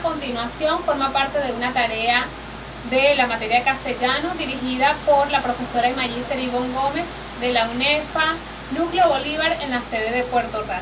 continuación forma parte de una tarea de la materia castellano dirigida por la profesora y magíster Ivonne Gómez de la UNEFA Núcleo Bolívar en la sede de Puerto Ordaz,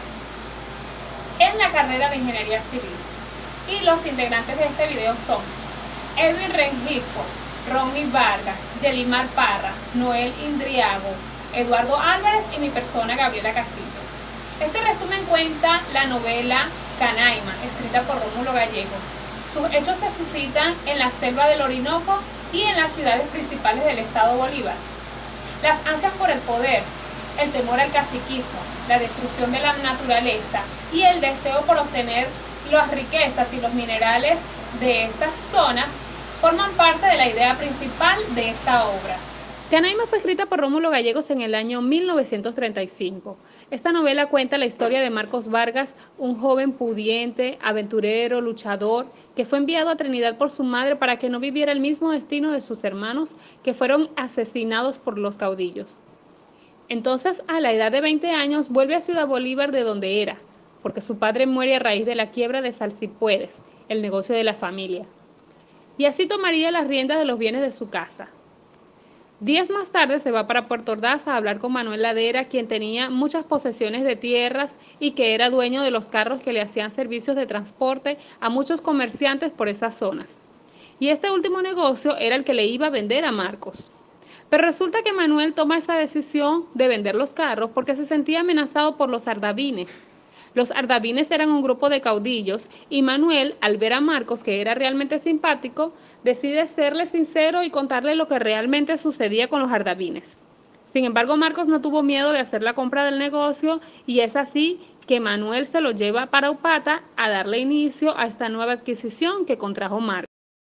en la carrera de Ingeniería Civil. Y los integrantes de este video son Edwin Rengifo, Ronnie Vargas, Yelimar Parra, Noel Indriago, Eduardo Álvarez y mi persona, Gabriela Castillo. Este resumen cuenta la novela Canaima, escrita por Rómulo Gallego. Sus hechos se suscitan en la selva del Orinoco y en las ciudades principales del estado Bolívar. Las ansias por el poder, el temor al caciquismo, la destrucción de la naturaleza y el deseo por obtener las riquezas y los minerales de estas zonas forman parte de la idea principal de esta obra. Canaima fue escrita por Rómulo Gallegos en el año 1935. Esta novela cuenta la historia de Marcos Vargas, un joven pudiente, aventurero, luchador, que fue enviado a Trinidad por su madre para que no viviera el mismo destino de sus hermanos, que fueron asesinados por los caudillos. Entonces, a la edad de 20 años, vuelve a Ciudad Bolívar, de donde era, porque su padre muere a raíz de la quiebra de Salsipuedes, el negocio de la familia. Y así tomaría las riendas de los bienes de su casa. Días más tarde se va para Puerto Ordaz a hablar con Manuel Ladera, quien tenía muchas posesiones de tierras y que era dueño de los carros que le hacían servicios de transporte a muchos comerciantes por esas zonas. Y este último negocio era el que le iba a vender a Marcos. Pero resulta que Manuel toma esa decisión de vender los carros porque se sentía amenazado por los ardavines. Los ardavines eran un grupo de caudillos y Manuel, al ver a Marcos, que era realmente simpático, decide serle sincero y contarle lo que realmente sucedía con los ardavines. Sin embargo, Marcos no tuvo miedo de hacer la compra del negocio y es así que Manuel se lo lleva para Upata a darle inicio a esta nueva adquisición que contrajo Marcos.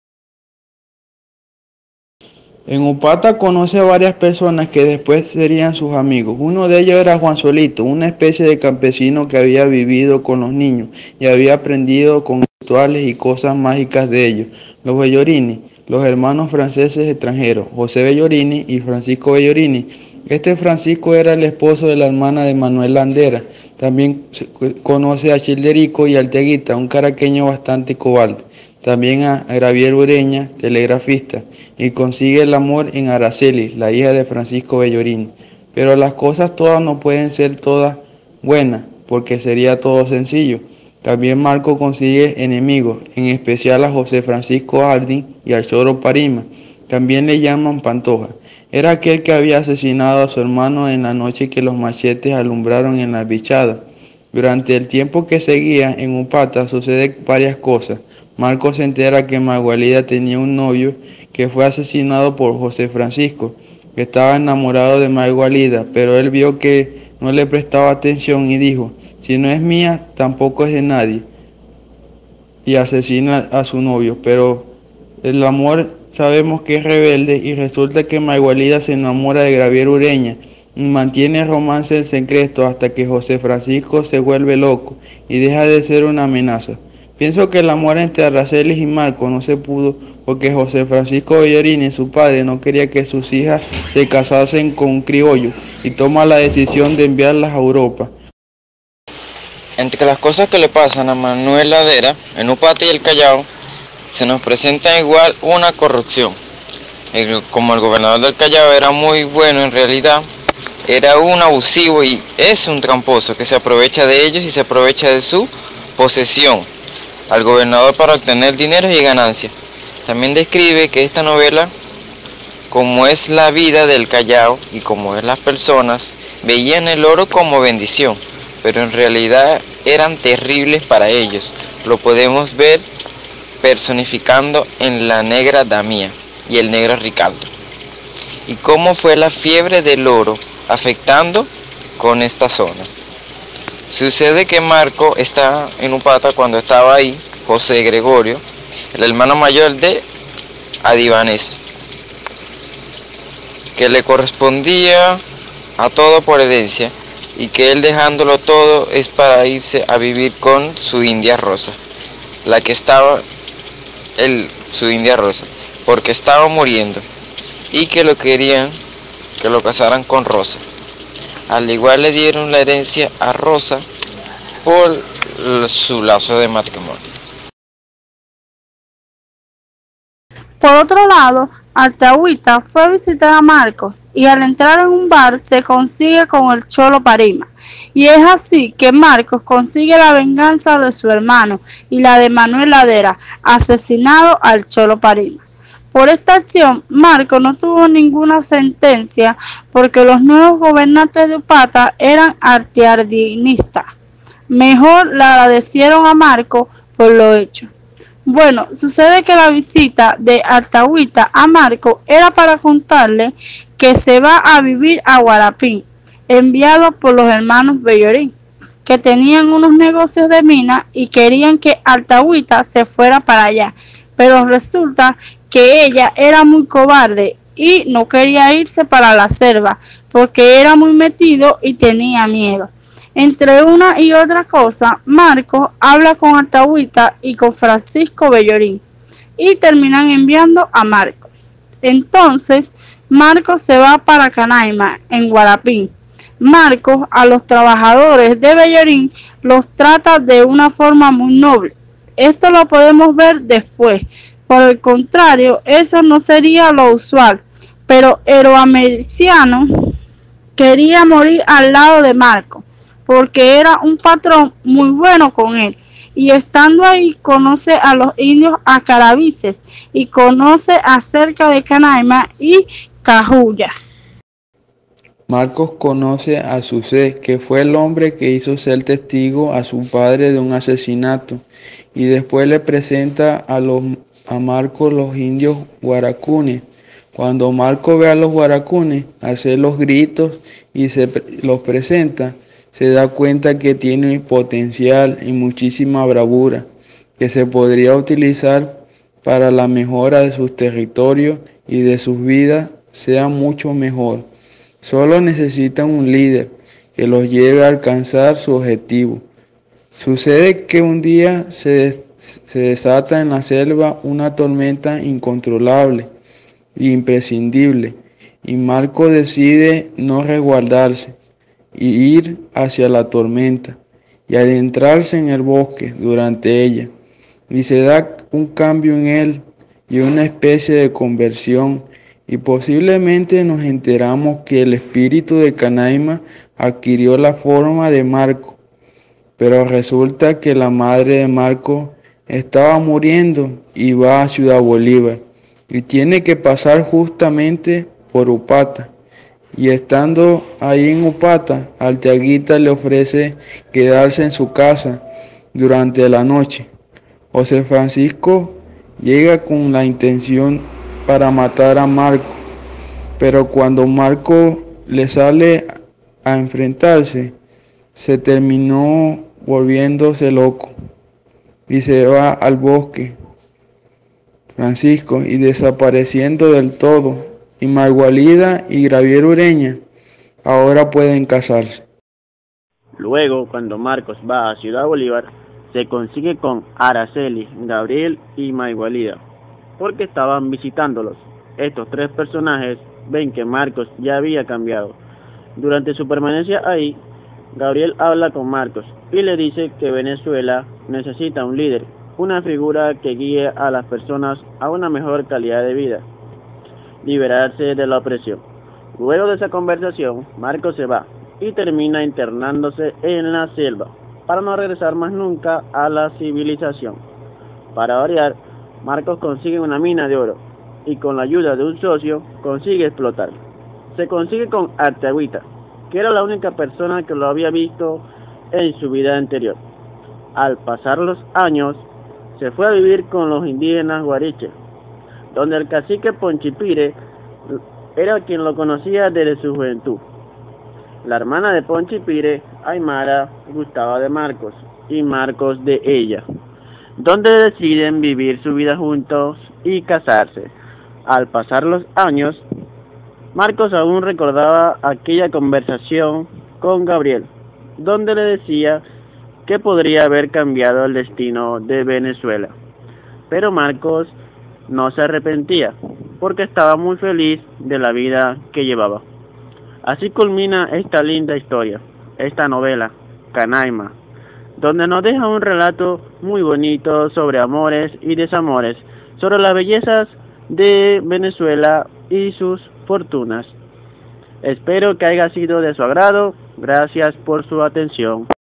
En Upata conoce a varias personas que después serían sus amigos. Uno de ellos era Juan Solito, una especie de campesino que había vivido con los niños y había aprendido con rituales y cosas mágicas de ellos. Los Bellorini, los hermanos franceses extranjeros, José Bellorini y Francisco Bellorini. Este Francisco era el esposo de la hermana de Manuel Ladera. También conoce a Childerico y Alteguita, un caraqueño bastante cobarde. También a Gabriel Ureña, telegrafista, y consigue el amor en Araceli, la hija de Francisco Bellorini. Pero las cosas todas no pueden ser todas buenas, porque sería todo sencillo. También Marco consigue enemigos, en especial a José Francisco Harding y al Choro Parima. También le llaman Pantoja. Era aquel que había asesinado a su hermano en la noche que los machetes alumbraron en la bichada. Durante el tiempo que seguía en Upata sucede varias cosas. Marco se entera que Magualida tenía un novio que fue asesinado por José Francisco, que estaba enamorado de Magualida, pero él vio que no le prestaba atención y dijo: si no es mía, tampoco es de nadie, y asesina a su novio. Pero el amor sabemos que es rebelde y resulta que Magualida se enamora de Gabriel Ureña y mantiene el romance en secreto hasta que José Francisco se vuelve loco y deja de ser una amenaza. Pienso que el amor entre Araceli y Marco no se pudo porque José Francisco Bellorini, su padre, no quería que sus hijas se casasen con un criollo y toma la decisión de enviarlas a Europa. Entre las cosas que le pasan a Manuel Ladera en Upata y el Callao, se nos presenta igual una corrupción. Como el gobernador del Callao era muy bueno, en realidad era un abusivo y es un tramposo que se aprovecha de ellos y se aprovecha de su posesión al gobernador para obtener dinero y ganancias. También describe que esta novela, como es la vida del Callao y como es las personas, veían el oro como bendición, pero en realidad eran terribles para ellos. Lo podemos ver personificando en la negra Damía y el negro Ricardo. Y cómo fue la fiebre del oro afectando con esta zona. Sucede que Marco está en Upata cuando estaba ahí José Gregorio, el hermano mayor de Adivanés, que le correspondía a todo por herencia y que él dejándolo todo es para irse a vivir con su India Rosa, la que estaba, su India Rosa, porque estaba muriendo y que lo querían que lo casaran con Rosa. Al igual le dieron la herencia a Rosa por su lazo de matrimonio. Por otro lado, Alcahuita fue a visitar a Marcos y al entrar en un bar se consigue con el Cholo Parima. Y es así que Marcos consigue la venganza de su hermano y la de Manuel Ladera, asesinado al Cholo Parima. Por esta acción, Marcos no tuvo ninguna sentencia porque los nuevos gobernantes de Upata eran artiardinistas. Mejor le agradecieron a Marcos por lo hecho. Bueno, sucede que la visita de Alcahuita a Marcos era para contarle que se va a vivir a Guarapín, enviado por los hermanos Bellorín, que tenían unos negocios de mina y querían que Alcahuita se fuera para allá, pero resulta que ella era muy cobarde y no quería irse para la selva porque era muy metido y tenía miedo. Entre una y otra cosa, Marcos habla con Alcahuita y con Francisco Bellorín y terminan enviando a Marcos. Entonces, Marcos se va para Canaima, en Guarapín. Marcos a los trabajadores de Bellorín los trata de una forma muy noble. Esto lo podemos ver después. Por el contrario, eso no sería lo usual, pero Eroamericiano quería morir al lado de Marcos, porque era un patrón muy bueno con él. Y estando ahí conoce a los indios acaravices y conoce acerca de Canaima y Cajuya. Marcos conoce a Susé, que fue el hombre que hizo ser testigo a su padre de un asesinato, y después le presenta a Marcos los indios guaracunes. Cuando Marcos ve a los guaracunes hacer los gritos y los presenta, se da cuenta que tiene potencial y muchísima bravura que se podría utilizar para la mejora de sus territorios y de sus vidas sea mucho mejor. Solo necesitan un líder que los lleve a alcanzar su objetivo. Sucede que un día se desata en la selva una tormenta incontrolable e imprescindible, y Marcos decide no resguardarse y ir hacia la tormenta y adentrarse en el bosque durante ella, y se da un cambio en él y una especie de conversión, y posiblemente nos enteramos que el espíritu de Canaima adquirió la forma de Marcos, pero resulta que la madre de Marcos estaba muriendo y va a Ciudad Bolívar y tiene que pasar justamente por Upata. Y estando ahí en Upata, Alcahuita le ofrece quedarse en su casa durante la noche. José Francisco llega con la intención para matar a Marcos, pero cuando Marcos le sale a enfrentarse, se terminó volviéndose loco y se va al bosque Francisco y desapareciendo del todo. Y Margualida y Gabriel Ureña ahora pueden casarse. Luego, cuando Marcos va a Ciudad Bolívar, se consigue con Araceli, Gabriel y Margualida, porque estaban visitándolos. Estos tres personajes ven que Marcos ya había cambiado. Durante su permanencia ahí, Gabriel habla con Marcos y le dice que Venezuela necesita un líder, una figura que guíe a las personas a una mejor calidad de vida, liberarse de la opresión. Luego de esa conversación, Marcos se va y termina internándose en la selva para no regresar más nunca a la civilización. Para variar, Marcos consigue una mina de oro y con la ayuda de un socio consigue explotarla. Se consigue con Alcahuita, que era la única persona que lo había visto en su vida anterior. Al pasar los años, se fue a vivir con los indígenas guariches, donde el cacique Ponchipire era quien lo conocía desde su juventud. La hermana de Ponchipire, Aymara, gustaba de Marcos y Marcos de ella, donde deciden vivir su vida juntos y casarse. Al pasar los años, Marcos aún recordaba aquella conversación con Gabriel, donde le decía que podría haber cambiado el destino de Venezuela. Pero Marcos no se arrepentía, porque estaba muy feliz de la vida que llevaba. Así culmina esta linda historia, esta novela, Canaima, donde nos deja un relato muy bonito sobre amores y desamores, sobre las bellezas de Venezuela y sus fortunas. Espero que haya sido de su agrado. Gracias por su atención.